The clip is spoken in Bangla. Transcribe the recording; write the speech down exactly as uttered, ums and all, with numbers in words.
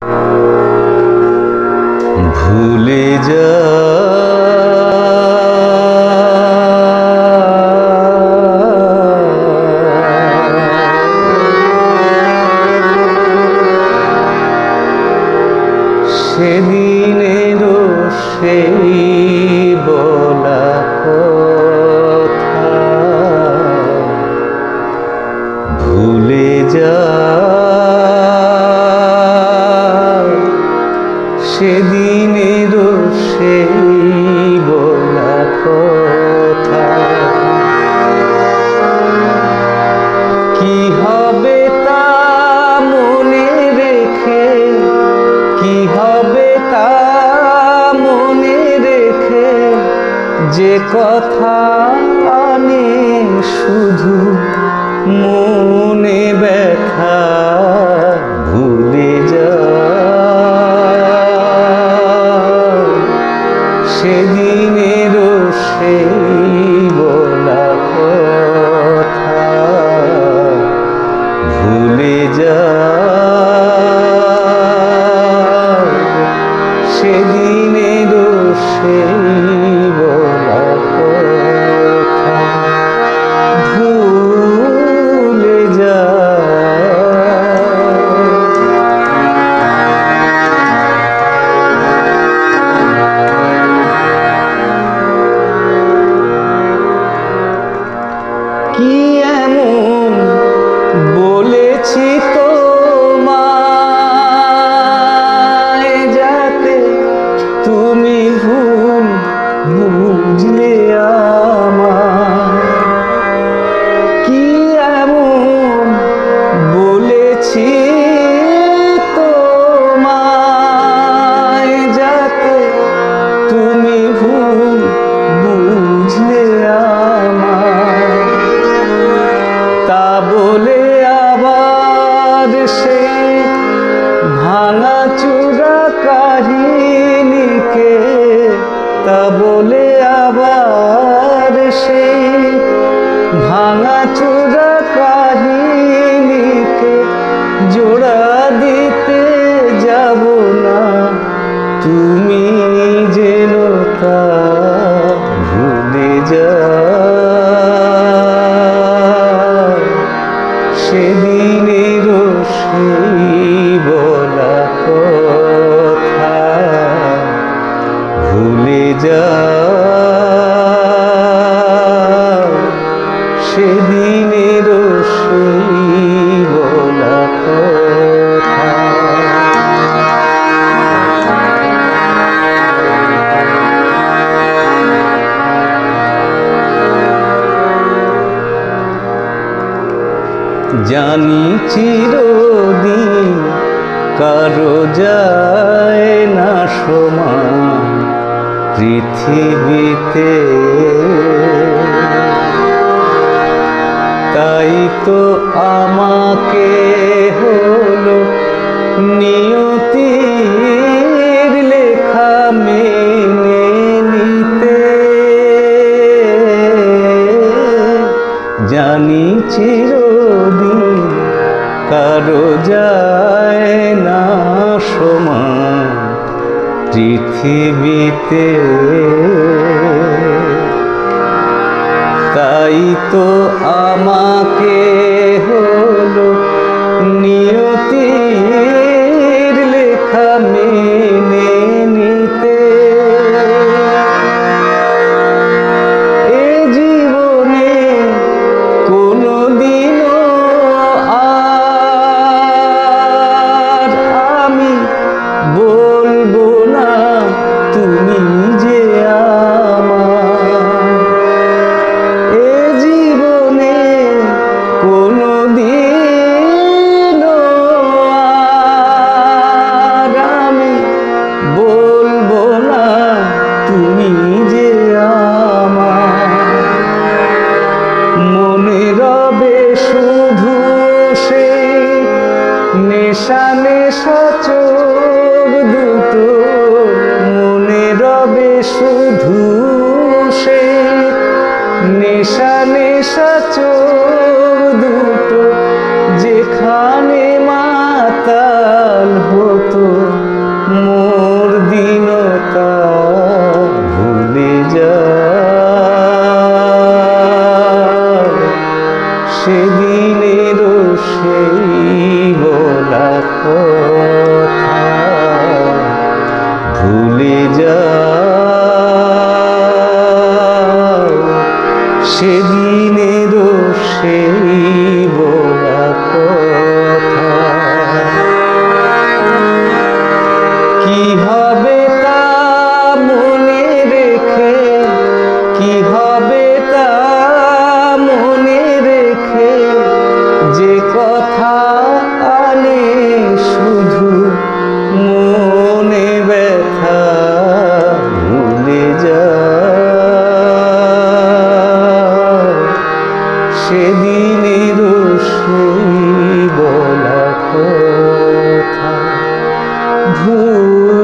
ভুলে যা সেদিনেরও সেই বলা কথা, ভুলে যা সেদিনেরও সেই বলা কথা। কি হবে তা মনে রেখে, কি হবে তা মনে রেখে, যে কথা আনে শুধু মনে ব্যথা। ভুলে যা সেদিনেরও সেই বলা কথা, ভুলে যা সেদিনেরও সেই বলা কথা, ভুলে যা। কি এমন বলেছি তোমায় যাতে তুমি ভুল বুঝলে আমার? কি এমন বলেছি তোমায় যাতে তুমি ভুল বুঝলে আমার? তা বলে আবার সেই ভাঙা চূড়া কাহিনীকে, তা বলে আবার সেই ভাঙা চূড়া কাহিনীকে জোড়া দিতে যাব না, তুমি যেন তা ভুলে যা সেদিনেরও সেই বলা কথা, ভুলে যা সেদিনেরও সেই বলা কথা। জানি চিরদিন কারো যায় না সমান পৃথিবীতে, তাই তো আমাকে হলো নিয়তির লেখা মেনে নিতে। জানি চিরদিন কারো যায় না সমান পৃথিবীতে, তাই তো আমাকে হলো নিয়তির লেখা মেনে নিতে। এ জীবনে কোনো দিনও আর আমি বলবো না তুমি যে আমার। এ জীবনে কোনো দিনও ভুল